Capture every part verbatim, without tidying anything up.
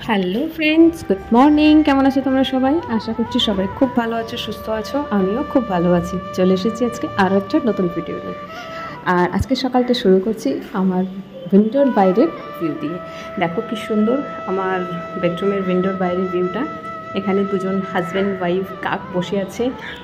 Hello friends, good morning. কেমন আছো তোমরা সবাই? আশা করছি সবাই খুব ভালো আছো, সুস্থ আছো। আমিও খুব ভালো আছি। চলে এসেছি আজকে আরও একটা নতুন ভিডিও নিয়ে। আর আজকে সকালটা শুরু করছি আমার উইন্ডোর বাইরের ভিউ দিয়ে। দেখো কি সুন্দর আমার বেডরুমের উইন্ডোর বাইরের ভিউটা। এখানে দুজন হাজব্যান্ড ওয়াইফ কাক বসে আছে।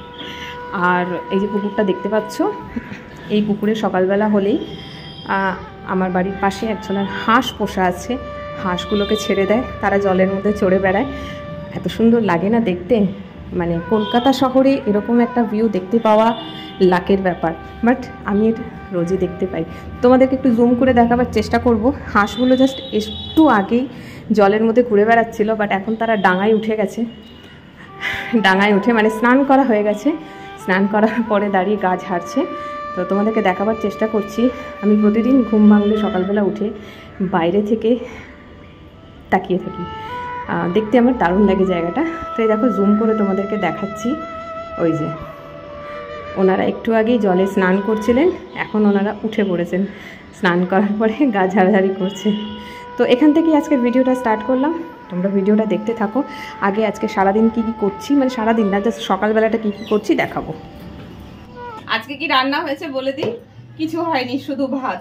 আর এই যে পুকুরটা দেখতে পাচ্ছ, এই পুকুরে সকালবেলা হলেই আমার বাড়ির পাশে একজনের হাঁস পোষা আছে, হাঁসগুলোকে ছেড়ে দেয়, তারা জলের মধ্যে চড়ে বেড়ায়। এত সুন্দর লাগে না দেখতে। মানে কলকাতা শহরে এরকম একটা ভিউ দেখতে পাওয়া লাকের ব্যাপার, বাট আমি এটা রোজই দেখতে পাই। তোমাদেরকে একটু জুম করে দেখাবার চেষ্টা করব। হাঁসগুলো জাস্ট একটু আগেই জলের মধ্যে ঘুরে বেড়াচ্ছিল, বাট এখন তারা ডাঙায় উঠে গেছে। ডাঙায় উঠে মানে স্নান করা হয়ে গেছে, স্নান করার পরে দাঁড়িয়ে গা ঝাড়ছে। তো তোমাদেরকে দেখাবার চেষ্টা করছি। আমি প্রতিদিন ঘুম ভাঙলে সকালবেলা উঠে বাইরে থেকে তাকিয়ে থাকি, দেখতে আমার দারুণ লাগে জায়গাটা। তো এই দেখো জুম করে তোমাদেরকে দেখাচ্ছি। ওই যে ওনারা একটু আগেই জলে স্নান করছিলেন, এখন ওনারা উঠে পড়েছেন, স্নান করার পরে গা ঝাড়াঝাড়ি করছে। তো এখান থেকেই আজকের ভিডিওটা স্টার্ট করলাম। তোমরা ভিডিওটা দেখতে থাকো। আগে আজকে সারাদিন কী কী করছি, মানে সারাদিন না, জাস্ট সকালবেলাটা কী কী করছি দেখাবো। আজকে কি রান্না হয়েছে বলে দিই। কিছু হয়নি, শুধু ভাত।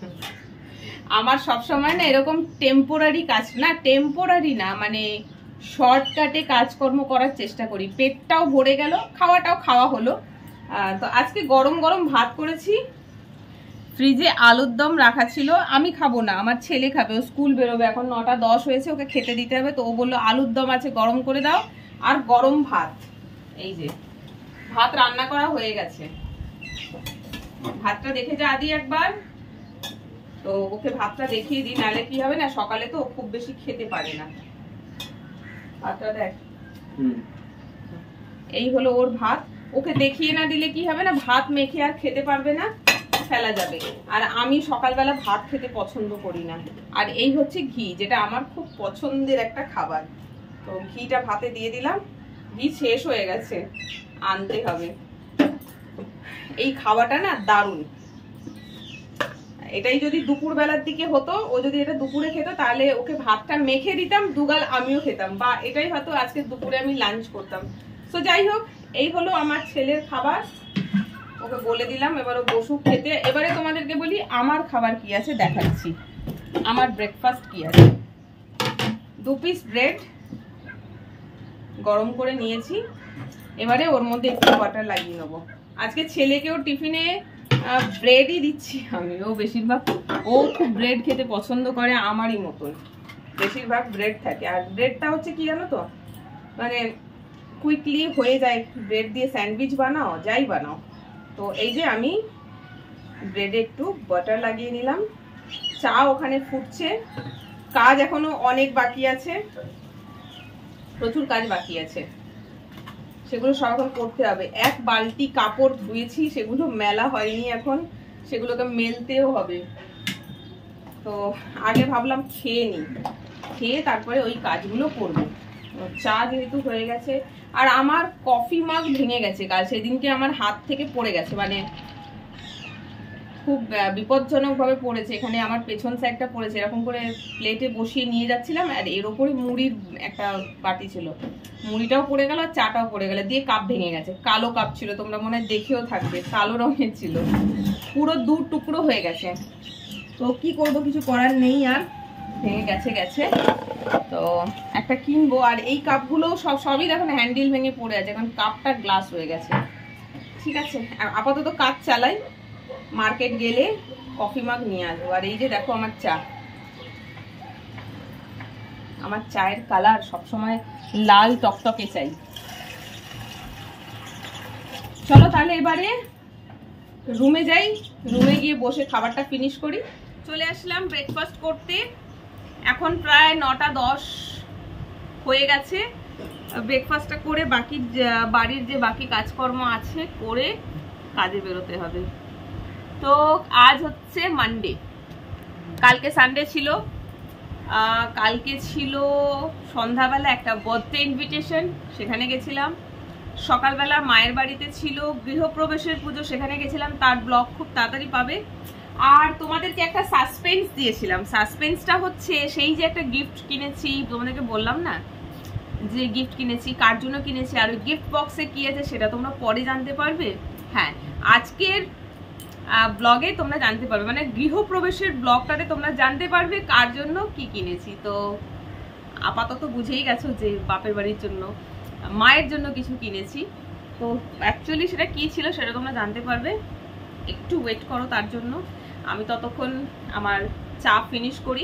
আমার সব সময় না এরকম টেম্পোরারি কাজ না, টেম্পোরারি না মানে শর্টকাটে কাজকর্ম করার চেষ্টা করি। পেটটাও ভরে গেল, খাওয়াটাও খাওয়া হলো। তো আজকে গরম গরম ভাত করেছি। ফ্রিজে আলুর দম রাখা ছিল, আমি খাবো না, আমার ছেলে খাবে, ও স্কুল বেরোবে, এখন নটা দশ হয়েছে, ওকে খেতে দিতে হবে। তো ও বললো আলুর দম আছে, গরম করে দাও। আর গরম ভাত, এই যে ভাত রান্না করা হয়ে গেছে। ভাতটা দেখে যা আদি একবার, তো ওকে ভাতটা দেখিয়ে দিই, নাহলে কি হবে না, সকালে তো খুব বেশি খেতে পারে না। ভাতটা দেখ, এই হলো ওর ভাত। ওকে দেখিয়ে না দিলে কি হবে না, ভাত মেখে আর খেতে পারবে না, ফেলা যাবে। আর আমি সকালবেলা ভাত খেতে পছন্দ করি না। আর এই হচ্ছে ঘি, যেটা আমার খুব পছন্দের একটা খাবার। তো ঘিটা ভাতে দিয়ে দিলাম। ঘি শেষ হয়ে গেছে, আনতে হবে। এই খাওয়াটা না দারুণ। এটাই যদি দুপুর বেলার দিকে হতো, ও যদি এটা দুপুরে খেত, তাহলে ওকে ভাতটা মেখে দিতাম, দুগাল আমিও খেতাম, বা এটাই হয়তো আজকে দুপুরে আমি লাঞ্চ করতাম। তো যাই হোক, এই হলো আমার ছেলের খাবার। ওকে বলে দিলাম এবার ও বসুক খেতে। এবারে তোমাদেরকে বলি আমার খাবার কি আছে দেখাচ্ছি। আমার ব্রেকফাস্ট কি আছে, দু পিস ব্রেড গরম করে নিয়েছি। এবারে ওর মধ্যে একটু বাটার লাগিয়ে নেবো। আজকে ছেলেকেও টিফিনে ব্রেডই দিচ্ছি আমি। ও বেশিরভাগ ও খুব ব্রেড খেতে পছন্দ করে, আমারই মতন বেশিরভাগ ব্রেড থাকে। আর ব্রেডটা হচ্ছে কি জানো তো, মানে কুইকলি হয়ে যায়। ব্রেড দিয়ে স্যান্ডউইচ বানাও, যাই বানাও। তো এই যে আমি ব্রেডে একটু বাটার লাগিয়ে নিলাম। চা ওখানে ফুটছে। কাজ এখনো অনেক বাকি আছে, প্রচুর কাজ বাকি আছে, সেগুলো সব এখন করতে হবে। এক বালতি কাপড় ধুয়েছি, সেগুলো মেলা হয়নি এখন, সেগুলোকে মেলতেও হবে। তো আগে ভাবলাম খেয়ে নিই, খেয়ে তারপরে ওই কাজগুলো করবো। চা যেহেতু হয়ে গেছে, আর আমার কফি মাগ ভেঙে গেছে কাল, সেদিনকে আমার হাত থেকে পড়ে গেছে, মানে খুব বিপজ্জনক ভাবে পড়েছে। এখানে আমার পেছন সাইডটা পড়েছে, এরকম করে প্লেটে বসিয়ে নিয়ে যাচ্ছিলাম, আর এর ওপরে মুড়ির একটা বাটি ছিল, মুড়িটাও পড়ে গেল আর চাটাও পড়ে গেল, দিয়ে কাপ ভেঙে গেছে। কালো কাপ ছিল, তোমরা মনে হয় দেখেও থাকবে, কালো রঙের ছিল, পুরো দু টুকরো হয়ে গেছে। তো কি করব, কিছু করার নেই, আর ভেঙে গেছে গেছে তো একটা কিনবো। আর এই কাপগুলো সব সবই দেখো না হ্যান্ডেল ভেঙে পড়ে আছে, এখন কাপটা গ্লাস হয়ে গেছে। ঠিক আছে, আপাতত কাজ চালাই, মার্কেট গেলে কফি মাগ নিয়ে আসবো। আর এই যে দেখো আমার চা, আমার চায়ের কালার সবসময় লাল টকটকে চাই। চলো তাহলে এবারে রুমে যাই, রুমে গিয়ে বসে খাবারটা ফিনিশ করি। চলে আসলাম ব্রেকফাস্ট করতে। এখন প্রায় নটা দশ হয়ে গেছে। ব্রেকফাস্টটা করে বাকি বাড়ির যে বাকি কাজকর্ম আছে করে কাজে বেরোতে হবে। তো আজ হচ্ছে মানডে, কালকে সানডে ছিল। কালকে ছিল সন্ধ্যাবেলা একটা বার্থডে ইনভিটেশন, সেখানে গেছিলাম। সকালবেলা মায়ের বাড়িতে ছিল গৃহপ্রবেশের পুজো, সেখানে গেছিলাম। তার ব্লগ খুব তাড়াতাড়ি পাবে। আর তোমাদেরকে একটা সাসপেন্স দিয়েছিলাম, সাসপেন্সটা হচ্ছে সেই যে একটা গিফট কিনেছি, তোমাদেরকে বললাম না যে গিফট কিনেছি, কার জন্য কিনেছি আর ওই গিফট বক্সে কি আছে সেটা তোমরা পরে জানতে পারবে। হ্যাঁ, আজকের ব্লগে তোমরা জানতে পারবে, মানে গৃহপ্রবেশের ব্লগটাতে তোমরা জানতে পারবে কার জন্য কি কিনেছি। তো আপাতত বুঝেই গেছো যে বাপের বাড়ির জন্য, মায়ের জন্য কিছু কিনেছি। তো অ্যাকচুয়ালি সেটা কি ছিল সেটা তোমরা জানতে পারবে, একটু ওয়েট করো তার জন্য। আমি ততক্ষণ আমার চা ফিনিশ করি।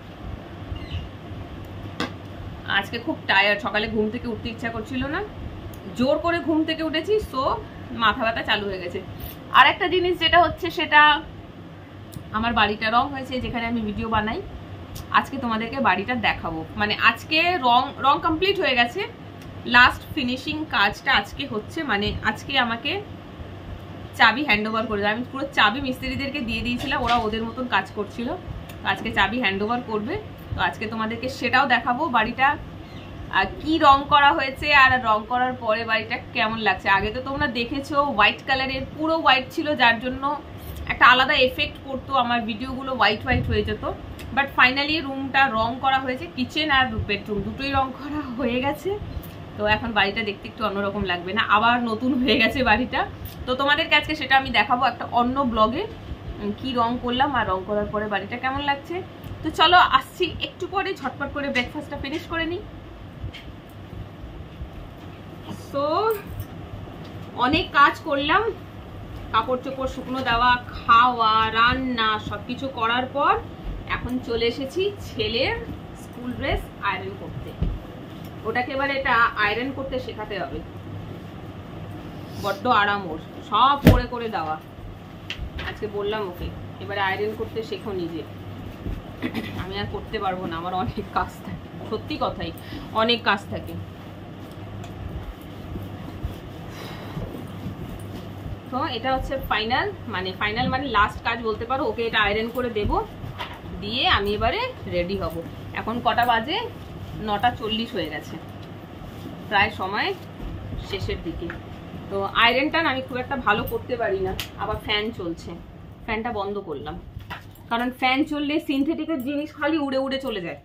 আজকে খুব টায়ার্ড, সকালে ঘুম থেকে উঠতে ইচ্ছা করছিল না, জোর করে ঘুম থেকে উঠেছি, সো মাথা ব্যথা চালু হয়ে গেছে। আর একটা জিনিস যেটা হচ্ছে সেটা আমার বাড়িটা রং হয়েছে, যেখানে আমি ভিডিও বানাই। আজকে তোমাদেরকে বাড়িটা দেখাবো, মানে আজকে রং রং কমপ্লিট হয়ে গেছে, লাস্ট ফিনিশিং কাজটা আজকে হচ্ছে। মানে আজকে আমাকে চাবি হ্যান্ড ওভার করে দেয়, আমি পুরো চাবি মিস্ত্রিদেরকে দিয়ে দিয়েছিলাম, ওরা ওদের মতন কাজ করছিল। আজকে চাবি হ্যান্ড ওভার করবে, তো আজকে তোমাদেরকে সেটাও দেখাবো, বাড়িটা কি রং করা হয়েছে আর রং করার পরে বাড়িটা কেমন লাগছে। আগে তো তোমরা দেখেছো হোয়াইট কালারের, পুরো হোয়াইট ছিল, যার জন্য একটা আলাদা এফেক্ট করতো, আমার ভিডিওগুলো হোয়াইট হোয়াইট হয়ে যেত। বাট ফাইনালি রুমটা রং করা হয়েছে, কিচেন আর বেডরুম দুটোই রং করা হয়ে গেছে। তো এখন বাড়িটা দেখতে একটু অন্যরকম লাগবে না, আবার নতুন হয়ে গেছে বাড়িটা। তো তোমাদেরকে আজকে সেটা আমি দেখাবো একটা অন্য ব্লগে, কি রং করলাম আর রং করার পরে বাড়িটা কেমন লাগছে। তো চলো আসছি একটু পরে, ঝটপট করে ব্রেকফাস্টটা ফিনিশ করে নিই। তো অনেক কাজ করলাম, কাপড় চোপড় শুকনো দেওয়া, খাওয়া, রান্না সবকিছু করার পর এখন চলে এসেছি ছেলের স্কুল ড্রেস আয়রন করতে। ওটাকে এবার এটা আয়রন করতে শেখাতে হবে, বড্ড আরাম ওর, সব করে করে দেওয়া। আজকে বললাম ওকে এবারে আয়রন করতে শেখো নিজে, আমি আর করতে পারবো না, আমার অনেক কাজ থাকে, সত্যি কথাই অনেক কাজ থাকে। তো এটা হচ্ছে ফাইনাল, মানে ফাইনাল মানে লাস্ট কাজ বলতে পারো। ওকে এটা আয়রন করে দেব, দিয়ে আমি এবারে রেডি হব। এখন কটা বাজে? নটা চল্লিশ হয়ে গেছে, প্রায় সময় শেষের দিকে। তো আয়রনটা আমি খুব একটা ভালো করতে পারি না, আবার ফ্যান চলছে, ফ্যানটা বন্ধ করলাম, কারণ ফ্যান চললে সিনথেটিকের জিনিস খালি উড়ে উড়ে চলে যায়।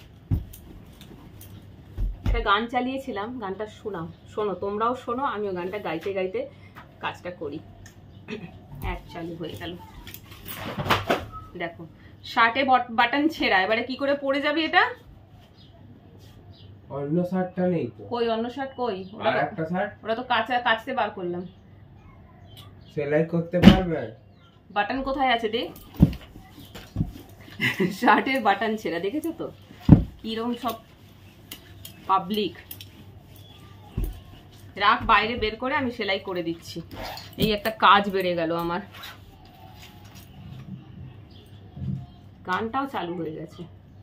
একটা গান চালিয়েছিলাম, গানটা শোনাও, শোনো তোমরাও শোনো, আমিও গানটা গাইতে গাইতে কাজটা করি। এক চালু হয়ে গেল, দেখো শার্টে বাটন ছেঁড়া, এবারে কি করে পরে যাবে এটা? অন্য শার্টটা নেই তো। কই অন্য শার্ট কই? আর একটা শার্ট ওটা তো কাঁচা কাচতে বার করলাম। সেলাই করতে পারবে? বাটন কোথায় আছে দেখ, শার্টের বাটন ছেঁড়া, দেখেছো তো কিরকম সব পাবলিক। রাখ বাইরে বের করে আমি সেলাই করে দিচ্ছি, এই একটা কাজ বেড়ে গেল আমার। গানটাও চালু হয়ে গেছে।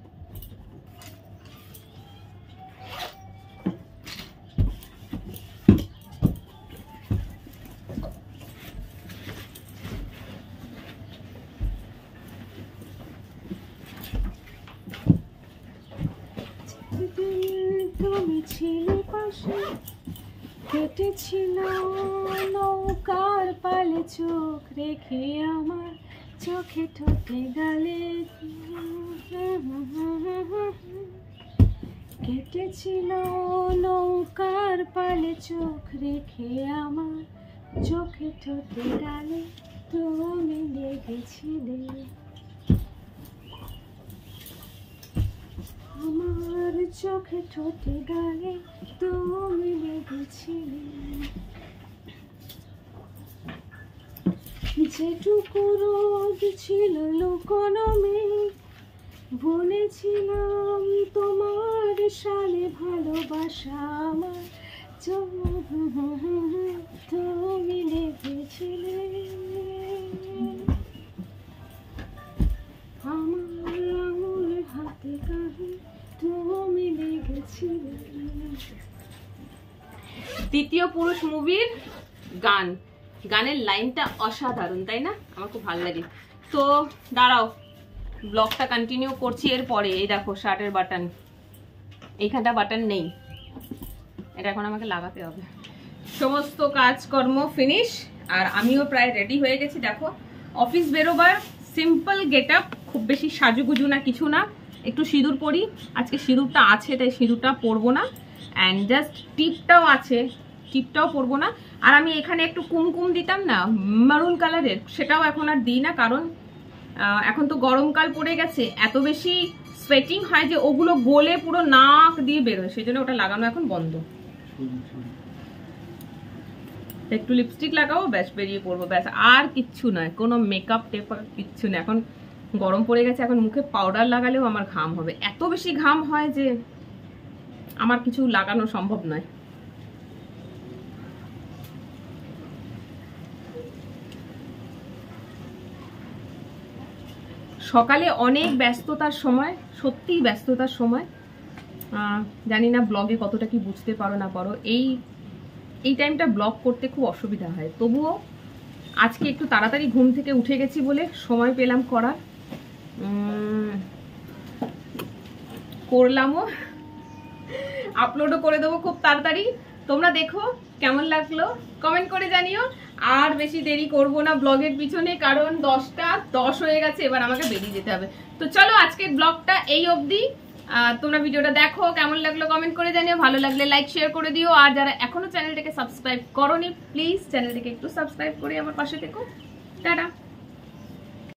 তুমি ছিলে পাশে, কেটেছিল নৌকার পালে চোখ রেখে আমার চোখে ঠোঁটে গালে, কেটেছিল নৌকার পালে চোখ রেখে আমার চোখে ঠোঁটে গালে, তুমি লেগেছিলে আমার চোখে ঠোঁটে গালে, তুমি লেগেছিলে। যেটুকু রোদ ছিল লুকোনো মেঘ, বলেছিলাম তোমার সালে ভালোবাসা আমার, তুমি লেগেছিলে আমার আঙুল হাতে কাহে, তুমি লেগেছিলে। তৃতীয় পুরুষ মুভির গান, গানের লাইনটা অসাধারণ তাই না? আমার খুব ভালো লাগে। তো দাঁড়াও, ব্লগটা কন্টিনিউ করছি এরপরে। এই দেখো শার্টের বাটন, এইখানটা বাটন নেই, এটা এখন আমাকে লাগাতে হবে। সমস্ত কাজকর্ম ফিনিশ, আর আমিও প্রায় রেডি হয়ে গেছি। দেখো অফিস বেরোবার সিম্পল গেট আপ, খুব বেশি সাজুগুজু না, কিছু না। একটু সিঁদুর পরি, আজকে সিঁদুরটা আছে তাই সিঁদুরটা পরবো না, অ্যান্ড জাস্ট টিপটাও আছে, টিপটাও পরবো না। আর আমি এখানে একটু কুমকুম দিতাম না মারুন কালারের, সেটাও এখন আর দিই না, কারণ এখন তো গরমকাল পড়ে গেছে, এত বেশি সোয়েটিং হয় যে ওগুলো গলে পুরো নাক দিয়ে বেরোয়, সেই জন্য ওটা লাগানো এখন বন্ধ। একটু লিপস্টিক লাগাবো, ব্যাস বেরিয়ে পড়বো, ব্যাস আর কিচ্ছু নয়, কোনো মেকআপ টেপ কিচ্ছু না। এখন গরম পড়ে গেছে, এখন মুখে পাউডার লাগালেও আমার ঘাম হবে, এত বেশি ঘাম হয় যে আমার কিছু লাগানো সম্ভব নয়। সকালে অনেক ব্যস্ততার সময়, সত্যিই ব্যস্ততার সময়, জানি না ব্লগে কতটা কি বুঝতে পারো না পারো, এই এই টাইমটা ব্লগ করতে খুব অসুবিধা হয়, তবুও আজকে একটু তাড়াতাড়ি ঘুম থেকে উঠে গেছি বলে সময় পেলাম করার, করলামও, আপলোডও করে দেবো খুব তাড়াতাড়ি। তোমরা দেখো কেমন লাগলো কমেন্ট করে জানিও। আর বেশি দেরি করব না ব্লগের পিছনে, কারণ দশটা দশ হয়ে গেছে, এবার আমাকে বেরিয়ে যেতে হবে। তো চলো আজকের ব্লগটা এই অবধি। তোমরা ভিডিওটা দেখো, কেমন লাগলো কমেন্ট করে জানিও, ভালো লাগলে লাইক শেয়ার করে দিও, আর যারা এখনো চ্যানেলটাকে সাবস্ক্রাইব করোনি প্লিজ চ্যানেলটাকে একটু সাবস্ক্রাইব করে আমার পাশে থেকো। টাটা।